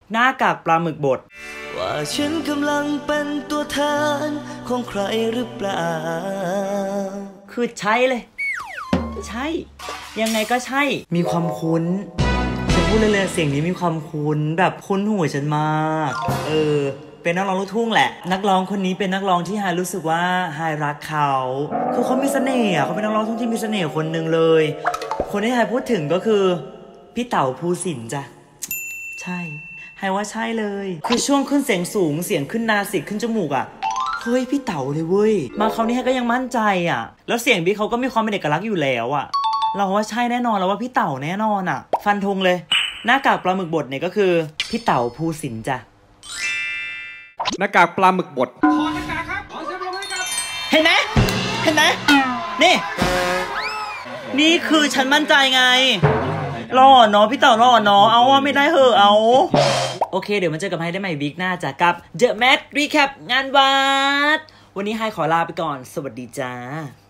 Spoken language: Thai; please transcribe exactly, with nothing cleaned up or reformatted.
หน้ากากปลาหมึกบดว่าฉันกำลังเป็นตัวแทนของใครหรือเปล่าคือใช่เลยใช่ยังไงก็ใช่มีความคุ้นฉันพูดเลยๆเสียงนี้มีความคุ้นแบบคุ้นหูฉันมากเออเป็นนักร้องลูกทุ่งแหละนักร้องคนนี้เป็นนักร้องที่ไฮรู้สึกว่าไฮรักเขาคือเขามีเสน่ห์อ่ะเขาเป็นนักร้องลูกทุ่งที่มีเสน่ห์คนหนึ่งเลยคนที่ไฮพูดถึงก็คือพี่เต๋าภูสินทร์จ้ะใช่ไฮว่าใช่เลยคือช่วงขึ้นเสียงสูงเสียงขึ้นนาสิกขึ้นจมูกอ่ะเฮ้ยพี่เต๋าเลยเว้ยมาคราวนี้ไฮก็ยังมั่นใจอ่ะแล้วเสียงพี่เขาก็มีความเป็นเอกลักษณ์อยู่แล้วอ่ะเราว่าใช่แน่นอนแล้วว่าพี่เต๋าแน่นอนอ่ะฟันธงเลยหน้ากากปลาหมึกบดเนี่ยก็คือพี่เต๋าภูสินทร์จ้ะหน้ากากปลาหมึกบดขอหน้ากากครับขอเสียงปรบมือให้ครับเห็นไหมเห็นไหมนี่นี่คือฉันมั่นใจไงรอเนาะพี่เต๋ารอเนาะเอาว่าไม่ได้เหอะเอาโอเคเดี๋ยวมาเจอกับไฮได้ใหม่วีคหน้าจ้ะกับ The Mad Recap งานวัดวันนี้ไฮขอลาไปก่อนสวัสดีจ้า